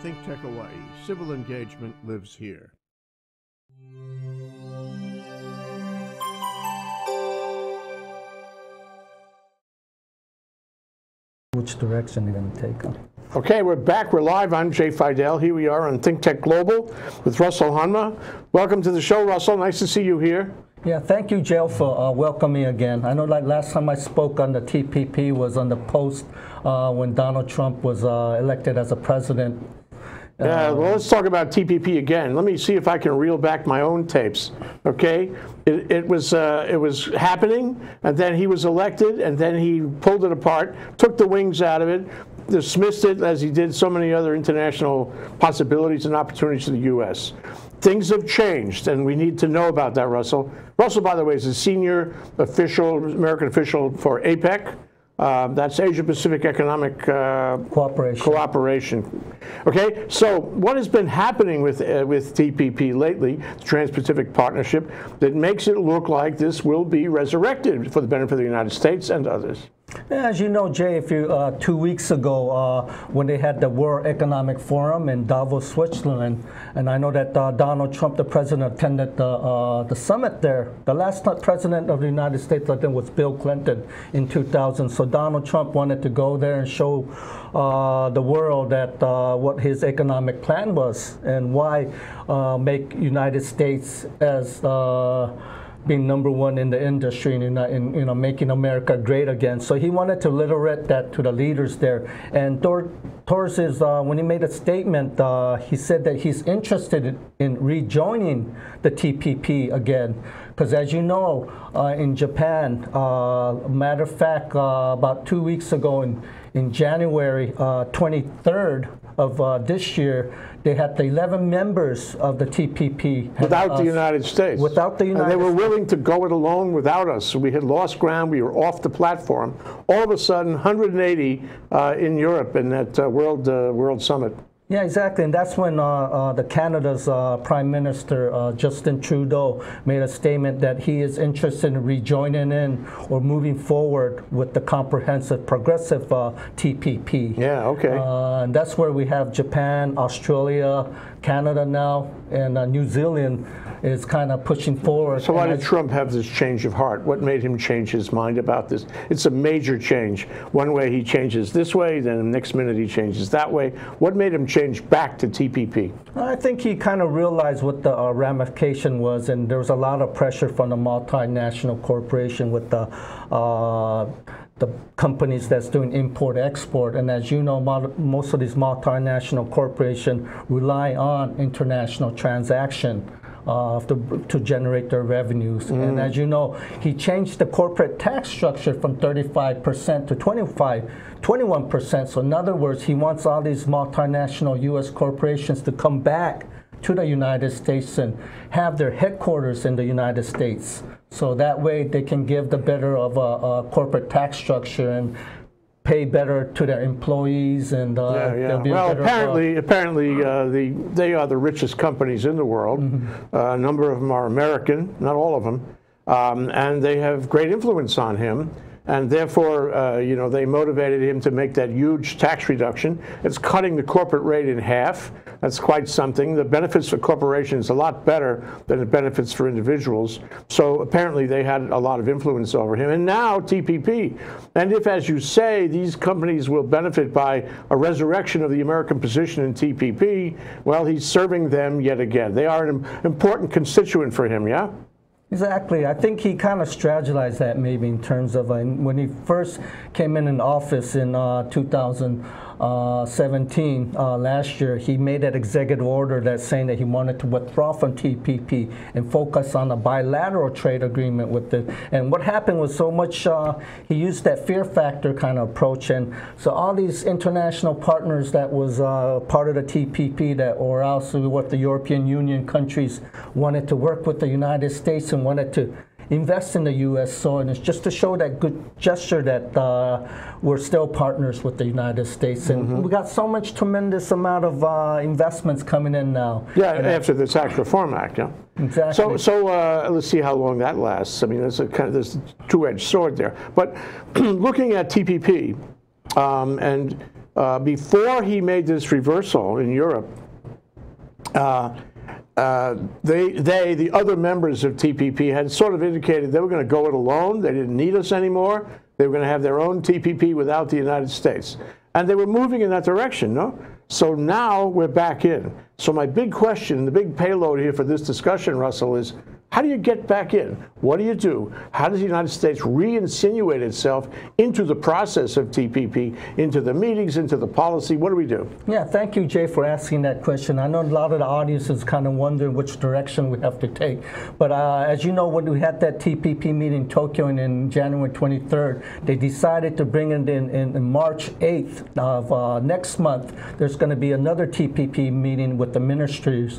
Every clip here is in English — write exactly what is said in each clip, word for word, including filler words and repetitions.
ThinkTech Hawaii. Civil engagement lives here. Which direction they're going to take them. Okay, we're back. We're live. I'm Jay Fidel. Here we are on ThinkTech Global with Russell Hunma. Welcome to the show, Russell. Nice to see you here. Yeah, thank you, Jay, for uh, welcoming me again. I know like last time I spoke on the T P P was on the post uh, when Donald Trump was uh, elected as a president. Yeah, well, let's talk about T P P again. Let me see if I can reel back my own tapes. Okay, it, it was uh, it was happening, and then he was elected, and then he pulled it apart, took the wings out of it, dismissed it as he did so many other international possibilities and opportunities to the U S Things have changed, and we need to know about that, Russell. Russell, by the way, is a senior official, American official for APEC. Uh, that's Asia Pacific Economic uh, Cooperation. Cooperation. Okay, so what has been happening with uh, with T P P lately, the Trans-Pacific Partnership, that makes it look like this will be resurrected for the benefit of the United States and others? As you know, Jay, if you uh, two weeks ago uh, when they had the World Economic Forum in Davos, Switzerland, and I know that uh, Donald Trump, the president, attended the uh, the summit there. The last president of the United States, I think, was Bill Clinton in two thousand. So Donald Trump wanted to go there and show uh, the world that uh, what his economic plan was and why uh, make United States as uh, being number one in the industry and in, in you know making America great again. So he wanted to literate that to the leaders there. And towards his, uh, when he made a statement, uh, he said that he's interested in rejoining the T P P again. Because as you know, uh, in Japan, uh, matter of fact, uh, about two weeks ago in, in January uh, twenty-third of uh, this year, they had the eleven members of the T P P. Without uh, the United States. Without the United States. And they were willing to go it alone without us. So we had lost ground. We were off the platform. All of a sudden, one hundred eighty uh, in Europe in that uh, World uh, World Summit. Yeah, exactly, and that's when uh, uh, the Canada's uh, Prime Minister uh, Justin Trudeau made a statement that he is interested in rejoining in or moving forward with the comprehensive, progressive uh, T P P. Yeah, okay. Uh, and that's where we have Japan, Australia, Canada now, and uh, New Zealand is kind of pushing forward. So why did Trump have this change of heart? What made him change his mind about this? It's a major change. One way he changes this way, then the next minute he changes that way. What made him change back to T P P? I think he kind of realized what the uh, ramification was, and there was a lot of pressure from the multinational corporation with the uh, the companies that's doing import-export. And as you know, most of these multinational corporations rely on international transaction Uh, to, to generate their revenues. Mm. And as you know, he changed the corporate tax structure from thirty-five percent to twenty-five, twenty-one percent. So in other words, he wants all these multinational U S corporations to come back to the United States and have their headquarters in the United States. So that way they can give the better of a, a corporate tax structure and pay better to their employees, and uh, yeah, yeah. Be well, a better, apparently, uh, apparently, uh, the they are the richest companies in the world. Mm-hmm. uh, a number of them are American, not all of them, um, and they have great influence on him. And therefore, uh, you know, they motivated him to make that huge tax reduction. It's cutting the corporate rate in half. That's quite something. The benefits for corporations are a lot better than the benefits for individuals. So apparently they had a lot of influence over him. And now T P P. And if, as you say, these companies will benefit by a resurrection of the American position in T P P, well, he's serving them yet again. They are an important constituent for him, yeah? Exactly. I think he kind of strategized that maybe in terms of uh, when he first came in in office in uh, two thousand seventeen, uh, last year, he made that executive order that's saying that he wanted to withdraw from T P P and focus on a bilateral trade agreement with it. And what happened was so much, uh, he used that fear factor kind of approach. And so all these international partners that was uh, part of the T P P that, or also what the European Union countries wanted to work with the United States and wanted to invest in the U S So, and it's just to show that good gesture that uh, we're still partners with the United States, and mm-hmm. we got so much tremendous amount of uh, investments coming in now. Yeah, and after the Tax Reform Act, yeah. Exactly. So, so uh, let's see how long that lasts. I mean, there's a kind of there's a two-edged sword there. But looking at T P P, um, and uh, before he made this reversal in Europe, uh, uh, they, they, the other members of T P P, had sort of indicated they were going to go it alone. They didn't need us anymore. They were going to have their own T P P without the United States. And they were moving in that direction, no? So now we're back in. So my big question, the big payload here for this discussion, Russell, is how do you get back in? What do you do? How does the United States re-insinuate itself into the process of T P P, into the meetings, into the policy? What do we do? Yeah, thank you, Jay, for asking that question. I know a lot of the audience is kind of wondering which direction we have to take. But uh, as you know, when we had that T P P meeting in Tokyo in, in January twenty-third, they decided to bring it in, in, in March eighth of uh, next month. There's going to be another T P P meeting with the ministries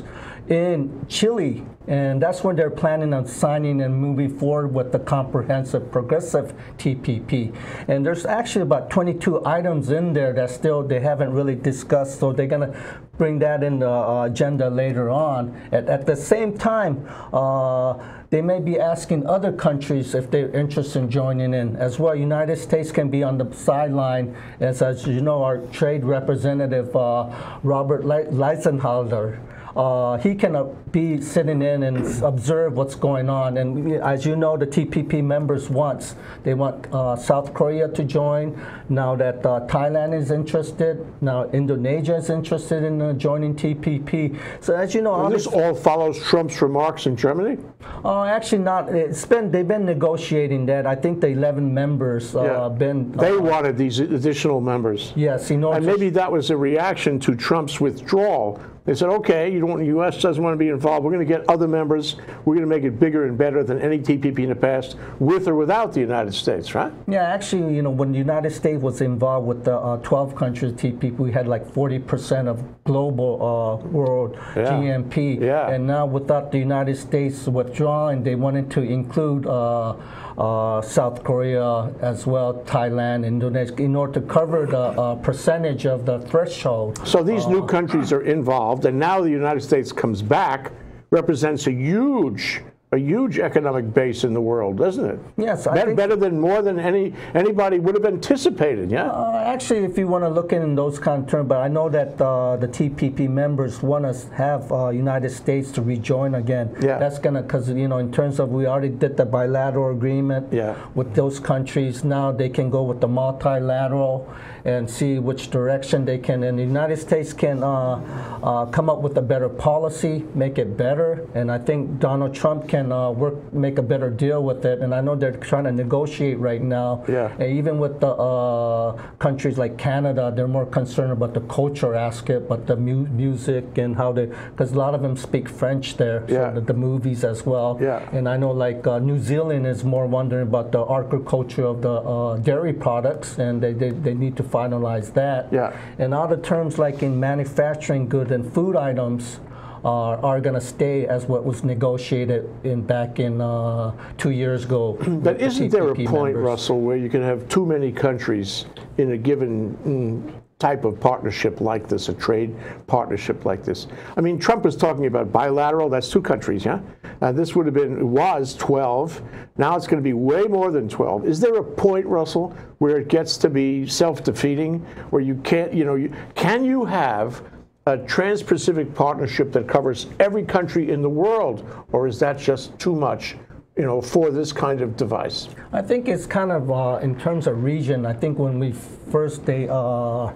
in Chile, and that's when they're planning on signing and moving forward with the comprehensive progressive T P P. And there's actually about twenty-two items in there that still they haven't really discussed, so they're going to bring that in the uh, agenda later on. At, at the same time, uh, they may be asking other countries if they're interested in joining in as well. United States can be on the sideline, as, as you know, our trade representative, uh, Robert Leisenhalder, Uh, he can uh, be sitting in and observe what's going on. And as you know, the T P P members want, they want uh, South Korea to join. Now that uh, Thailand is interested, now Indonesia is interested in uh, joining T P P. So as you know, well, this all follows Trump's remarks in Germany? Uh, actually not. It's been, they've been negotiating that. I think the eleven members uh, yeah. been. Uh, they wanted these additional members. Yes. In order and maybe that was a reaction to Trump's withdrawal. They said, okay, you don't, the U S doesn't want to be involved. We're going to get other members. We're going to make it bigger and better than any T P P in the past, with or without the United States, right? Yeah, actually, you know, when the United States was involved with the uh, twelve countries T P P, we had like forty percent of global uh, world yeah. G M P. Yeah. And now without the United States withdrawing, they wanted to include uh, uh, South Korea as well, Thailand, Indonesia, in order to cover the uh, percentage of the threshold. So these uh, new countries are involved, and now the United States comes back, represents a huge, a huge economic base in the world, doesn't it? Yes, I better, think better than more than any anybody would have anticipated. Yeah. Uh, actually, if you want to look in those kind of terms, but I know that uh, the T P P members want us have uh, United States to rejoin again. Yeah. That's gonna, because you know, in terms of we already did the bilateral agreement yeah. with those countries. Now they can go with the multilateral and see which direction they can. And the United States can uh, uh, come up with a better policy, make it better. And I think Donald Trump can uh, work, make a better deal with it. And I know they're trying to negotiate right now. Yeah. And even with the uh, countries like Canada, they're more concerned about the culture aspect, but the mu music and how they, because a lot of them speak French there, yeah. so the, the movies as well. Yeah. And I know like uh, New Zealand is more wondering about the agriculture of the uh, dairy products, and they, they, they need to finalize that. Yeah. And other terms like in manufacturing goods and food items are, are going to stay as what was negotiated in back in uh, two years ago. But isn't there a point, members. Russell, where you can have too many countries in a given mm, type of partnership like this, a trade partnership like this? I mean, Trump was talking about bilateral, that's two countries, yeah? Uh, this would have been, it was twelve. Now it's going to be way more than twelve. Is there a point, Russell, where it gets to be self-defeating, where you can't, you know, you, can you have a trans-Pacific partnership that covers every country in the world, or is that just too much, you know, for this kind of device? I think it's kind of, uh, in terms of region, I think when we first they uh,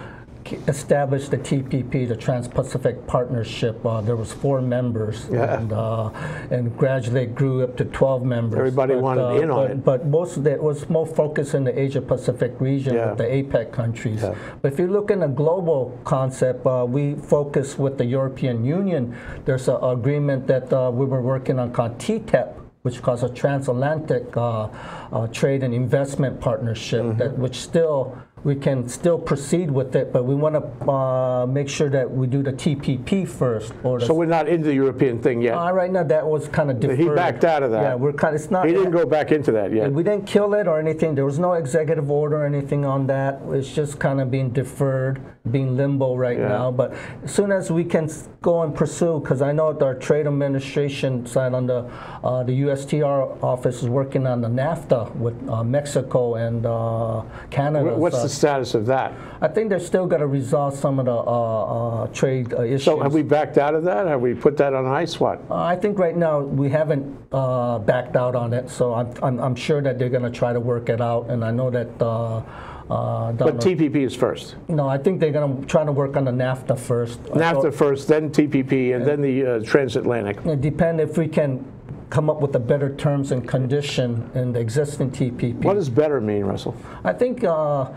established the T P P, the Trans-Pacific Partnership, uh, there was four members, yeah. and uh, and gradually it grew up to twelve members. Everybody but, wanted uh, in on but, it. But most of it was more focused in the Asia-Pacific region yeah. with the APEC countries. Yeah. But if you look in a global concept, uh, we focus with the European Union. There's an agreement that uh, we were working on called T T E P, which calls a transatlantic uh, uh, trade and investment partnership, mm-hmm. that which still we can still proceed with it, but we want to uh, make sure that we do the T P P first. Or the so we're not into the European thing yet. Uh, right now, that was kind of deferred. He backed out of that. Yeah, we're kind of. It's not. He didn't go back into that yet. We didn't kill it or anything. There was no executive order or anything on that. It's just kind of being deferred, being limbo right yeah. now. But as soon as we can go and pursue, because I know our trade administration side on the uh, the U S T R office is working on the NAFTA with uh, Mexico and uh, Canada. What's the status of that? I think they're still going to resolve some of the uh, uh, trade uh, issues. So have we backed out of that? Have we put that on ice? What? Uh, I think right now we haven't uh, backed out on it, so I'm, I'm, I'm sure that they're going to try to work it out, and I know that uh, uh, But T P P is first. No, I think they're going to try to work on the NAFTA first. NAFTA so, first, then T P P, and then the uh, transatlantic. It depends if we can come up with a better terms and condition in the existing T P P. What does better mean, Russell? I think uh,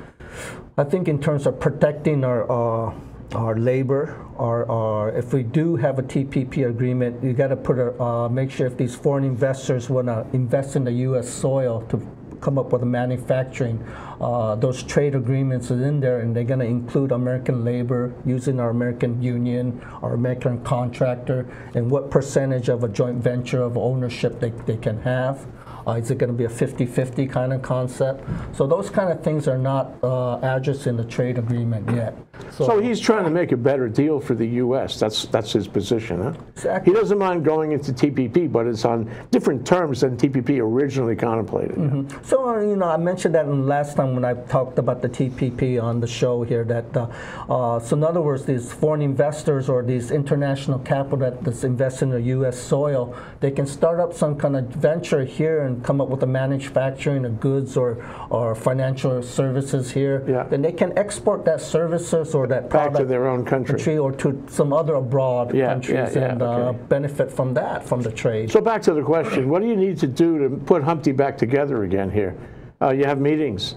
I think in terms of protecting our uh, our labor, or, or if we do have a T P P agreement, you got to put a uh, make sure if these foreign investors want to invest in the U S soil to come up with a manufacturing, uh, those trade agreements are in there, and they're going to include American labor using our American union, our American contractor, and what percentage of a joint venture of ownership they, they can have. Uh, is it going to be a fifty fifty kind of concept? So those kind of things are not uh, addressed in the trade agreement yet. So, So he's trying to make a better deal for the U S. That's that's his position, huh? Exactly. He doesn't mind going into T P P, but it's on different terms than T P P originally contemplated. Mm-hmm. So, uh, you know, I mentioned that last time when I talked about the T P P on the show here, that, uh, uh, so in other words, these foreign investors or these international capital that that's invest in the U S soil, they can start up some kind of venture here and come up with a manufacturing of goods or, or financial services here. Yeah. Then they can export that services or that Back product to their own country. or to some other abroad Yeah, countries yeah, yeah, and uh, okay. benefit from that, from the trade. So back to the question, what do you need to do to put Humpty back together again here? Uh, you have meetings,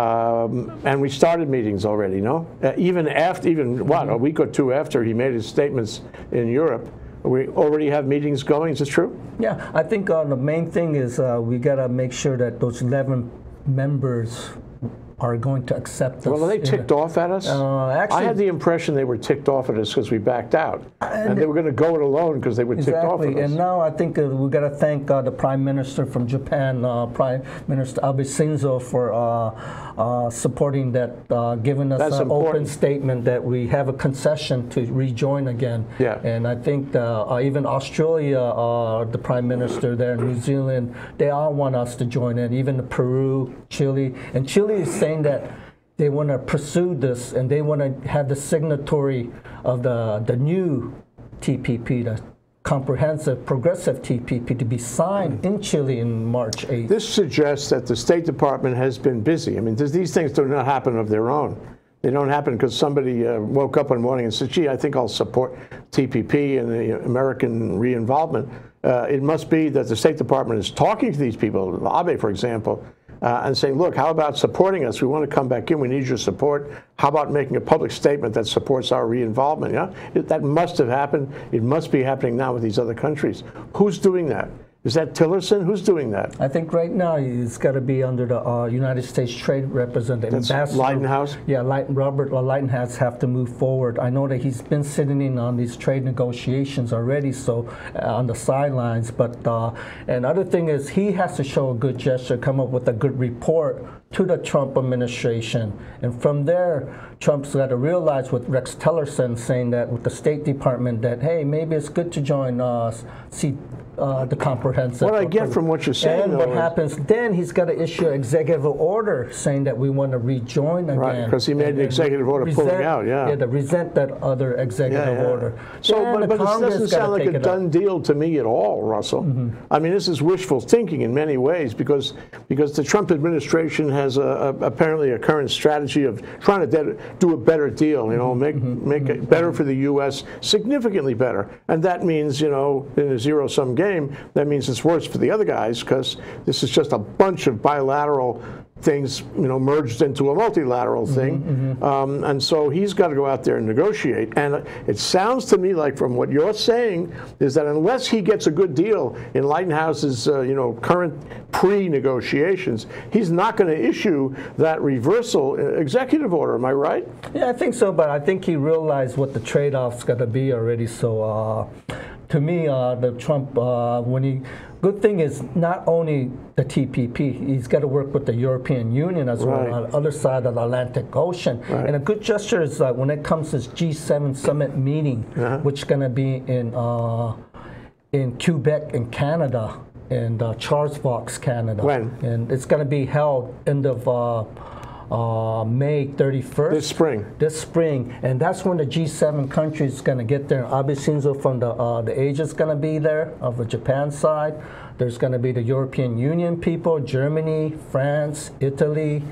um, and we started meetings already, no? Uh, even after, even what, a week or two after he made his statements in Europe, we already have meetings going, is this true? Yeah, I think uh, the main thing is uh, we got to make sure that those eleven members are going to accept us. Well, are they ticked off at us? Uh, actually, I had the impression they were ticked off at us because we backed out. And, And they were going to go it alone because they were ticked off at exactly, us. and now I think uh, we got to thank uh, the Prime Minister from Japan, uh, Prime Minister Abe Shinzo, for uh, uh, supporting that, uh, giving us That's an open important. statement that we have a concession to rejoin again. Yeah. And I think uh, uh, even Australia, uh, the Prime Minister there, New Zealand, they all want us to join in. Even Peru, Chile, and Chile is saying that they want to pursue this, and they want to have the signatory of the the new T P P, the comprehensive progressive T P P, to be signed in Chile in March eighth. This suggests that the State Department has been busy. I mean, this, these things do not happen of their own. They don't happen because somebody uh, woke up one morning and said, gee, I think I'll support T P P and the American re-involvement. Uh, it must be that the State Department is talking to these people, Abe, for example, Uh, and saying, look, how about supporting us? We want to come back in. We need your support. How about making a public statement that supports our re-involvement? Yeah? It, that must have happened. It must be happening now with these other countries. Who's doing that? Is that Tillerson? Who's doing that? I think right now it's got to be under the uh, United States Trade Representative. That's Ambassador, Lightenhouse? Yeah, Light, Robert uh, Lightenhouse have to move forward. I know that he's been sitting in on these trade negotiations already, so uh, on the sidelines. But uh, and other thing is he has to show a good gesture, come up with a good report to the Trump administration, and from there, Trump's got to realize with Rex Tillerson saying that with the State Department that hey, maybe it's good to join us. Uh, see. Uh, the comprehensive. What I get from what you're saying, and though, what is- happens then? He's got to issue an executive order saying that we want to rejoin again. Right, 'cause he made And- an and executive order pulling resent- out, yeah. Yeah, to resent that other executive Yeah, yeah. order. So, Then but, the but this Congress doesn't gotta sound like take a it up. done deal to me at all, Russell. Mm-hmm. I mean, this is wishful thinking in many ways because because the Trump administration has a, a, apparently a current strategy of trying to de- do a better deal. You know, make Mm-hmm. make it better for the U S, significantly better, and that means you know in a zero-sum game that means it's worse for the other guys because this is just a bunch of bilateral things, you know, merged into a multilateral thing. Mm-hmm, Um, and so he's got to go out there and negotiate. And it sounds to me like from what you're saying is that unless he gets a good deal in Lightenhouse's, uh, you know, current pre-negotiations, he's not going to issue that reversal executive order. Am I right? Yeah, I think so, but I think he realized what the trade-off's got to be already. So, uh, to me, uh, the Trump, uh, when he, good thing is not only the T P P, he's got to work with the European Union as Right. well on the other side of the Atlantic Ocean. Right. And a good gesture is uh, when it comes to this G seven summit meeting, Uh-huh. which is going to be in uh, in Quebec in Canada, and uh, Charles Fox, Canada. When? And it's going to be held end of uh, uh, May thirty-first. This spring. This spring, and that's when the G seven countries going to get there. Abe Shinzo from the uh, the Asia is going to be there, of the Japan side. There's going to be the European Union people, Germany, France, Italy,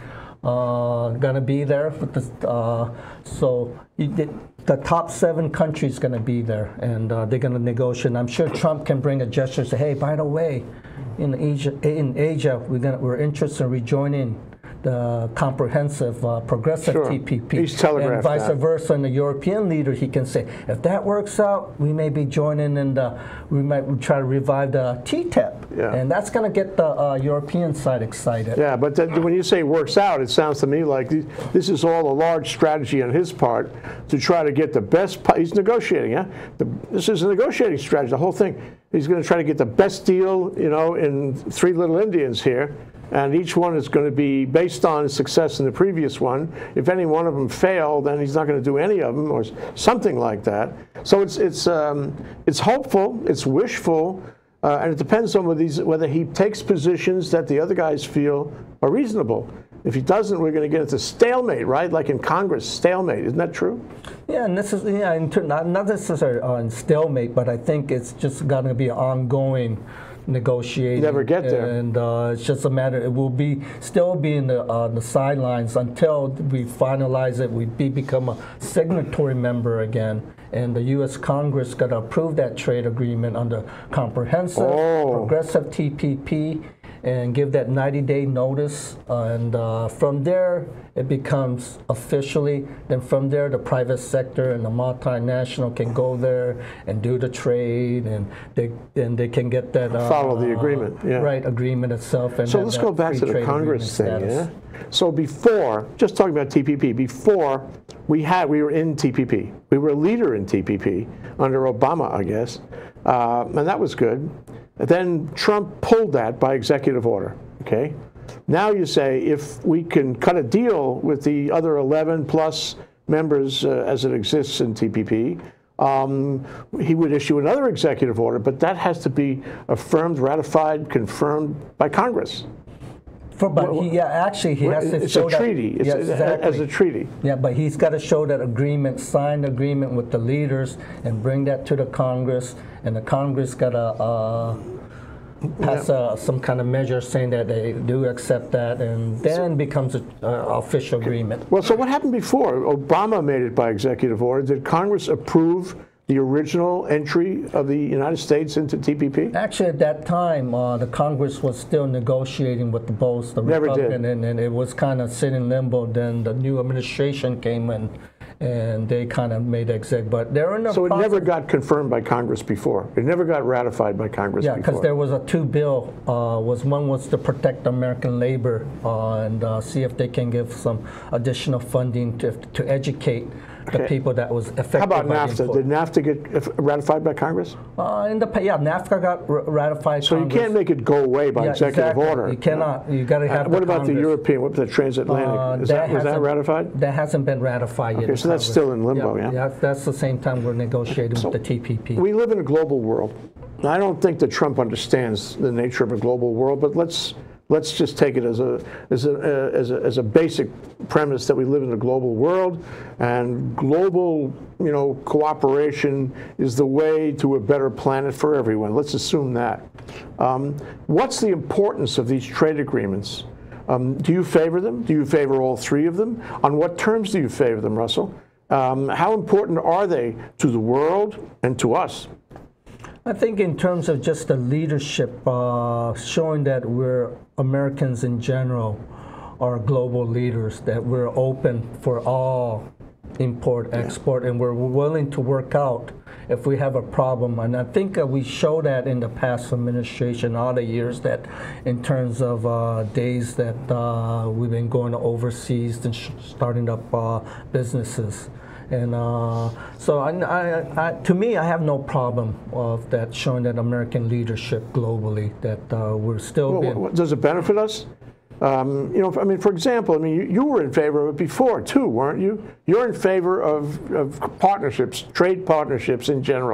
uh, going to be there. With the, uh, so you did, the top seven countries going to be there, and uh, they're going to negotiate. And I'm sure Trump can bring a gesture, say, hey, by the way, in Asia, in Asia, we're gonna, we're interested in rejoining the comprehensive uh, progressive Sure. T P P. He's telegraphed and vice that. versa. And the European leader, he can say, if that works out, we may be joining in the, we might try to revive the T T E P. Yeah. And that's going to get the uh, European side excited. Yeah, but then when you say works out, it sounds to me like this is all a large strategy on his part to try to get the best. He's negotiating, yeah. The, this is a negotiating strategy. The whole thing. He's going to try to get the best deal, you know, in Three Little Indians here, and each one is going to be based on success in the previous one. If any one of them fail, then he's not going to do any of them, or something like that. So it's it's um, it's hopeful, it's wishful. Uh, and it depends on whether, these, whether he takes positions that the other guys feel are reasonable. If he doesn't, we're going to get into stalemate, right? Like in Congress, stalemate. Isn't that true? Yeah, and this is yeah, in ter- not, not necessarily on stalemate, but I think it's just going to be an ongoing negotiating. Never get there. And uh, it's just a matter. It will be still be in the uh, the sidelines until we finalize it. We be, become a signatory member again. And the U S Congress got to approve that trade agreement under comprehensive, Oh. progressive T P P, and give that ninety day notice. Uh, and uh, from there, it becomes officially. Then from there, the private sector and the multinational can go there and do the trade, and they and they can get that uh, Follow the agreement, yeah. right agreement itself. And So have let's that go back free to the trade Congress thing, agreement yeah? status. So before, just talking about T P P, before we had, we were in T P P. We were a leader in T P P under Obama, I guess, uh, and that was good. Then Trump pulled that by executive order, okay? Now you say if we can cut a deal with the other eleven plus members uh, as it exists in T P P, um, he would issue another executive order, but that has to be affirmed, ratified, confirmed by Congress. For, but he, yeah, actually, he has to It's show a that- treaty. It's yeah, a- exactly. as a treaty. Yeah, but he's got to show that agreement, signed agreement with the leaders, and bring that to the Congress, and the Congress got to uh, pass uh, some kind of measure saying that they do accept that, and then becomes an official agreement. Well, so what happened before? Obama made it by executive order. Did Congress approve the original entry of the United States into T P P? Actually, at that time, uh, the Congress was still negotiating with the both the Never Republican, did. and, and it was kind of sitting in limbo. Then the new administration came in, and they kind of made exec. But they're in the So it process. never got confirmed by Congress before. It never got ratified by Congress Yeah, before. because there was a two bill. Uh, was one was to protect American labor uh, and uh, see if they can give some additional funding to to educate the Okay. people that was affected. How about by the NAFTA? import. Did NAFTA get ratified by Congress? Uh, in the pa- yeah, NAFTA got r- ratified. So you Congress. can't make it go away by Yeah, executive exactly. order. You cannot. You got to Uh, have. what the about the Congress. European? What about the transatlantic? Uh, Is that, was that hasn't- ratified? That hasn't been ratified yet. Okay, in so that's Congress. still in limbo, yeah? Yeah, that's the same time we're negotiating with the T P P. We live in a global world. Now, I don't think that Trump understands the nature of a global world, but let's let's just take it as a as a uh, as a, as a basic premise that we live in a global world, and global, you know, cooperation is the way to a better planet for everyone. Let's assume that. Um, what's the importance of these trade agreements? Um, do you favor them? Do you favor all three of them? On what terms do you favor them, Russell? Um, how important are they to the world and to us? I think in terms of just the leadership, uh, showing that we're Americans in general are global leaders, that we're open for all import, export, and we're willing to work out if we have a problem. And I think uh, we show that in the past administration, all the years that in terms of uh, days that uh, we've been going overseas and sh- starting up uh, businesses. And uh, so, I, I, I, to me, I have no problem of that showing that American leadership globally, that uh, we're still Well, being. what- does it benefit us? Um, you know, I mean, for example, I mean, you, you were in favor of it before too, weren't you? You're in favor of, of partnerships, trade partnerships in general.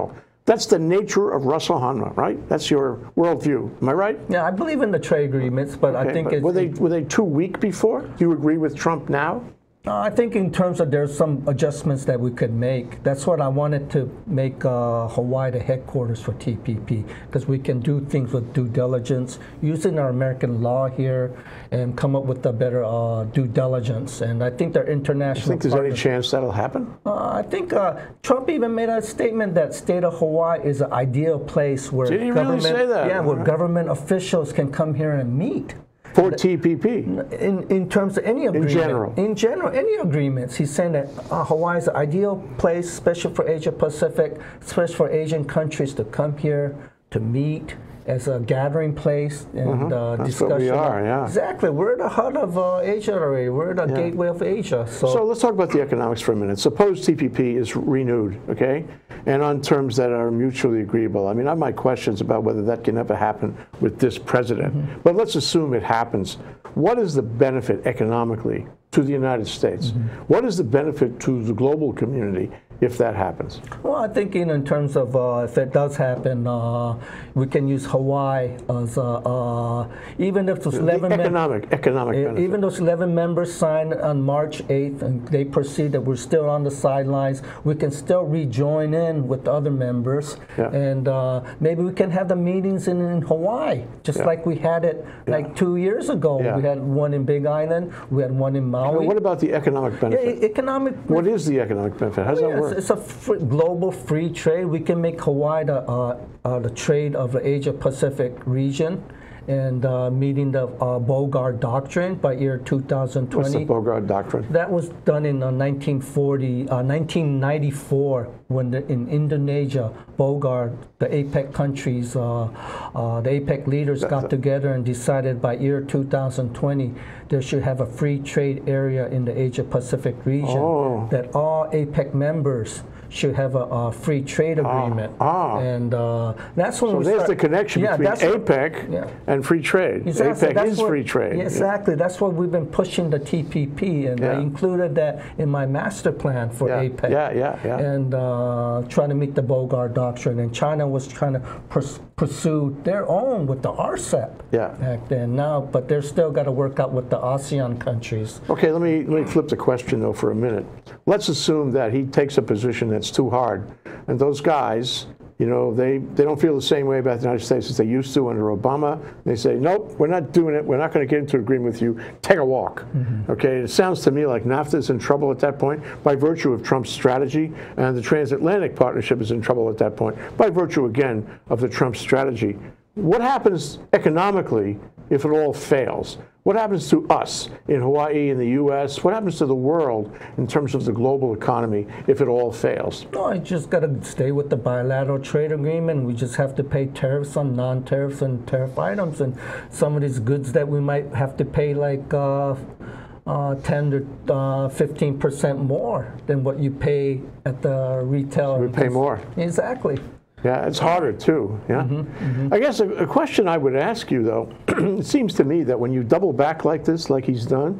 That's the nature of Russell Hanna, right? That's your worldview. Am I right? Yeah, I believe in the trade agreements, but Okay, I think but it's, were they were they too weak before? Do you agree with Trump now? Uh, I think in terms of there's some adjustments that we could make. That's what I wanted to make uh, Hawaii the headquarters for T P P, because we can do things with due diligence, using our American law here, and come up with a better uh, due diligence. And I think their international. You think there's any partners- chance that'll happen? Uh, I think uh, Trump even made a statement that state of Hawaii is an ideal place where Did he really government, say that? yeah, where Alright. government officials can come here and meet. For T P P? In, in terms of any agreement. general. In general, any agreements. He's saying that uh, Hawaii is an ideal place, especially for Asia Pacific, especially for Asian countries to come here to meet as a gathering place and uh, That's discussion. what we of- are, yeah. Exactly. We're the heart of uh, Asia already. We're the gateway of Asia. So, So let's talk about the economics for a minute. Suppose T P P is renewed, okay, and on terms that are mutually agreeable. I mean, I have my questions about whether that can ever happen with this president, Mm-hmm. but let's assume it happens. What is the benefit economically to the United States? Mm-hmm. What is the benefit to the global community if that happens? well, I think in, in terms of uh, if it does happen, uh, we can use Hawaii as a, uh, even if those The eleven mem- economic, economic E- benefit. Even those eleven members signed on March eighth, and they perceive that we're still on the sidelines, we can still rejoin in with the other members, Yeah. and uh, maybe we can have the meetings in, in Hawaii, just Yeah. like we had it like two years ago. Yeah. We had one in Big Island, we had one in Maui. What about the economic Yeah, benefit? e- economic. What is the economic benefit? How does Yeah, that it's, work? it's a free, global free trade. We can make Hawaii the, uh, uh, the trade of the Asia Pacific region, and uh, meeting the uh, Bogart Doctrine by year two thousand What's the twenty. Bogart Doctrine? That was done in uh, nineteen forty, uh, nineteen ninety-four, when the, in Indonesia, Bogart, the APEC countries, uh, uh, the APEC leaders got together and decided by year two thousand twenty there should have a free trade area in the Asia Pacific region, Oh. that all APEC members should have a, a free trade agreement. ah. And uh, that's when So we there's start, the connection yeah, between that's what- APEC yeah. and free trade. Exactly. APEC That's is what- free trade. yeah, exactly. That's what we've been pushing the T P P, and I Yeah. included that in my master plan for Yeah, APEC. yeah, yeah, yeah. And uh, trying to meet the Bogart Doctrine. And China was trying to pers- pursue their own with the R C E P Yeah. back then. Now, but they're still got to work out with the ASEAN countries. Okay, let me let me flip the question though for a minute. Let's assume that he takes a position that's too hard, and those guys, you know, they they don't feel the same way about the United States as they used to under Obama. They say, nope, we're not doing it. We're not going to get into an agreement with you. Take a walk. Mm-hmm. Okay, it sounds to me like NAFTA is in trouble at that point by virtue of Trump's strategy, and the transatlantic partnership is in trouble at that point by virtue again of the Trump strategy. What happens economically if it all fails? What happens to us in Hawaii, in the U S? What happens to the world in terms of the global economy if it all fails? No, I just got to stay with the bilateral trade agreement. We just have to pay tariffs on non-tariffs and tariff items, and some of these goods that we might have to pay like uh, uh, ten to uh, fifteen percent more than what you pay at the retail. We pay more. Exactly. Yeah, it's harder too. Yeah. Mm-hmm, I guess a, a question I would ask you though, it seems to me that when you double back like this, like he's done,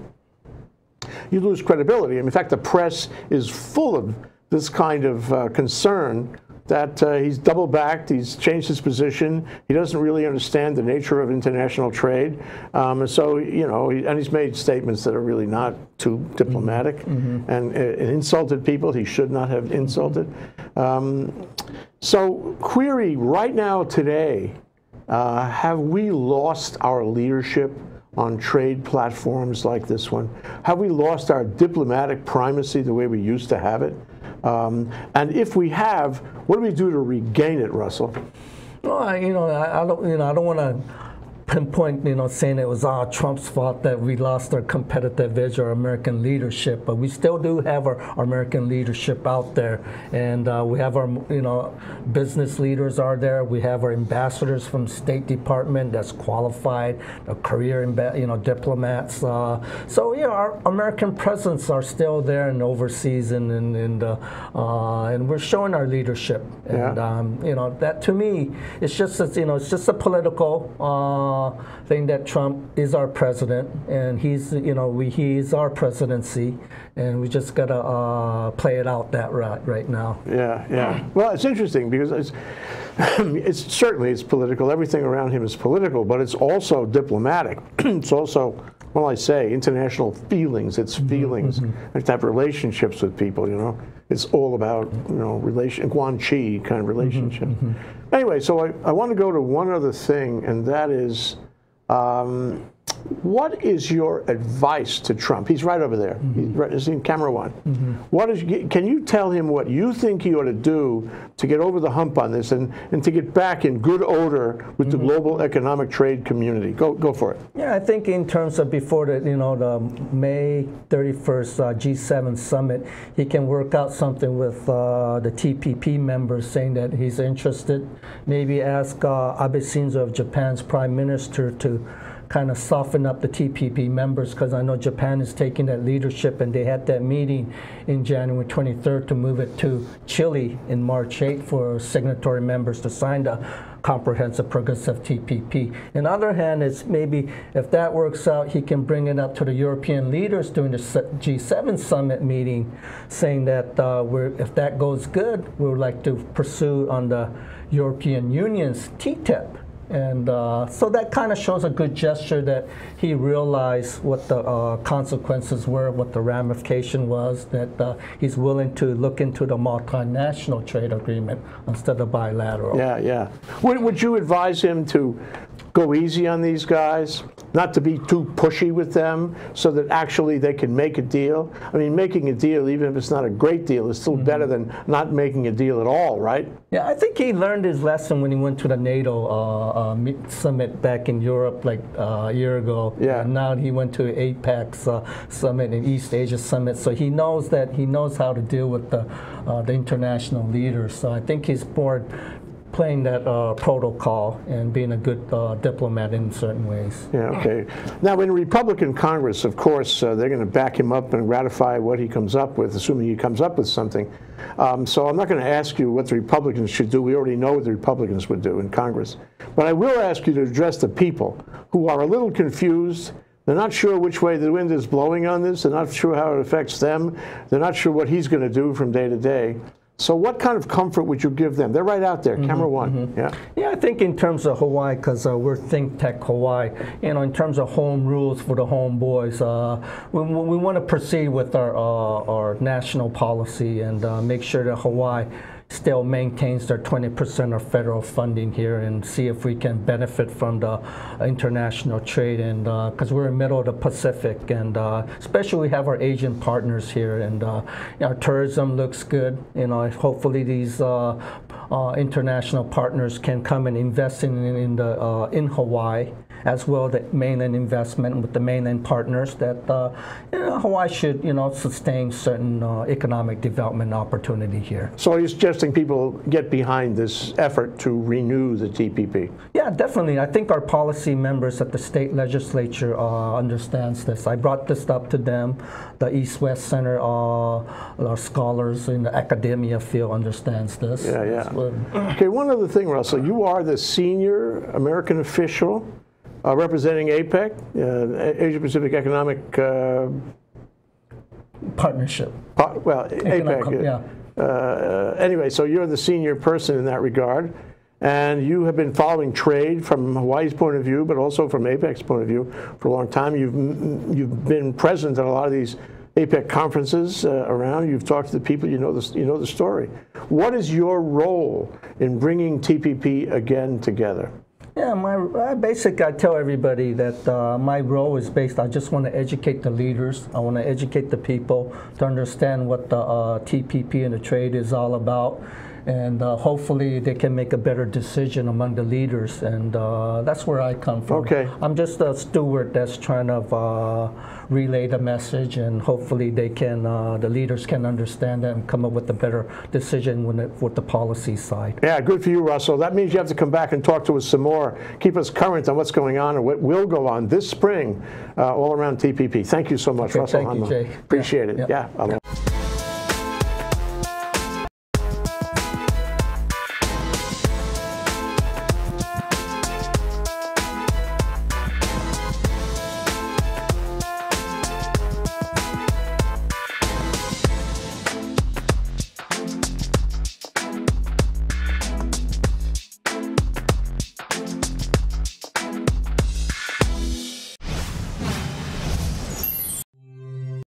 you lose credibility. In fact, the press is full of this kind of uh, concern that uh, he's double backed, he's changed his position, he doesn't really understand the nature of international trade. Um, and so, you know, he, and he's made statements that are really not too diplomatic Mm-hmm. and, uh, and insulted people he should not have insulted. Um, so, query right now, today, uh, have we lost our leadership on trade platforms like this one? Have we lost our diplomatic primacy the way we used to have it? Um, and if we have, what do we do to regain it, Russell? Well, I, you know, I, I don't, you know, I don't want to pinpoint, you know, saying it was all Trump's fault that we lost our competitive edge or American leadership, but we still do have our, our American leadership out there, and uh, we have our, you know, business leaders are there. We have our ambassadors from State Department that's qualified, a career, imba- you know, diplomats. Uh, so yeah, our American presence are still there and overseas, and and and, uh, uh, and we're showing our leadership. And Yeah. um, you know, that to me, it's just, it's, you know, it's just a political. Uh, uh, think that Trump is our president, and he's, you know, we, he's our presidency, and we just gotta uh, play it out that right right now. Yeah, yeah. Well, it's interesting because it's, it's certainly it's political. Everything around him is political, but it's also diplomatic. It's also, well, I say, international feelings. It's feelings. Mm-hmm. To have relationships with people. You know, it's all about, you know, relation, Guanxi kind of relationship. Mm-hmm. Anyway, so I, I want to go to one other thing, and that is, um, what is your advice to Trump? He's right over there. Mm-hmm. He's, right, he's in camera one. Mm-hmm. What is? Can you tell him what you think he ought to do to get over the hump on this and, and to get back in good odor with mm-hmm. the global economic trade community? Go go for it. Yeah, I think in terms of before the you know the May thirty-first uh, G seven summit, he can work out something with uh, the T P P members, saying that he's interested. Maybe ask uh, Abe Shinzo of Japan's prime minister to kind of soften up the T P P members, because I know Japan is taking that leadership, and they had that meeting in January twenty-third to move it to Chile in March eighth for signatory members to sign the comprehensive progressive T P P. On the other hand, it's maybe if that works out, he can bring it up to the European leaders during the G seven summit meeting, saying that uh, we're, if that goes good, we would like to pursue on the European Union's T T I P. And uh, so that kind of shows a good gesture that he realized what the uh, consequences were, what the ramification was, that uh, he's willing to look into the multinational trade agreement instead of bilateral. Yeah, yeah. Would, would you advise him to go easy on these guys, not to be too pushy with them, so that actually they can make a deal? I mean, making a deal, even if it's not a great deal, is still mm-hmm. better than not making a deal at all, right? Yeah, I think he learned his lesson when he went to the NATO uh, uh, summit back in Europe like uh, a year ago. Yeah. And now he went to APEC's uh, summit and East Asia summit, so he knows that he knows how to deal with the uh, the international leaders. So I think he's more playing that uh, protocol and being a good uh, diplomat in certain ways. Yeah, okay. Now, in Republican Congress, of course, uh, they're going to back him up and ratify what he comes up with, assuming he comes up with something. Um, so I'm not going to ask you what the Republicans should do. We already know what the Republicans would do in Congress. But I will ask you to address the people who are a little confused. They're not sure which way the wind is blowing on this. They're not sure how it affects them. They're not sure what he's going to do from day to day. So what kind of comfort would you give them? They're right out there, mm-hmm, camera one. Mm-hmm. Yeah. Yeah, I think in terms of Hawaii, because uh, we're Think Tech Hawaii, you know, in terms of home rules for the homeboys, uh, we, we want to proceed with our, uh, our national policy and uh, make sure that Hawaii still maintains their twenty percent of federal funding here, and see if we can benefit from the international trade, and because uh, we're in the middle of the Pacific, and uh, especially we have our Asian partners here, and uh, our tourism looks good. You know, hopefully these uh, uh, international partners can come and invest in in the uh, in Hawaii, as well the mainland investment with the mainland partners, that uh, you know, Hawaii should, you know, sustain certain uh, economic development opportunity here. So you're suggesting people get behind this effort to renew the T P P? Yeah, definitely. I think our policy members at the state legislature uh, understands this. I brought this up to them. The East-West Center, uh, our scholars in the academia field understands this. Yeah, yeah. Okay, one other thing, Russell. You are the senior American official Uh, representing APEC, uh, Asia Pacific Economic uh, Partnership. Pa well, Economic, APEC. Yeah. Uh, anyway, so you're the senior person in that regard, and you have been following trade from Hawaii's point of view, but also from APEC's point of view for a long time. You've you've been present at a lot of these APEC conferences uh, around. You've talked to the people. You know the you know the story. What is your role in bringing T P P again together? Yeah, my I basically I tell everybody that uh, my role is based. I just want to educate the leaders. I want to educate the people to understand what the uh, T P P and the trade is all about, and uh, hopefully they can make a better decision among the leaders. And uh, that's where I come from. Okay. I'm just a steward that's trying to uh, relay the message, and hopefully they can, uh, the leaders can understand that and come up with a better decision when it, with the policy side. Yeah, good for you, Russell. That means you have to come back and talk to us some more. Keep us current on what's going on and what will go on this spring uh, all around T P P. Thank you so much, Okay, Russell. thank you, Hanma. Jay. Appreciate Yeah, it. yeah. yeah.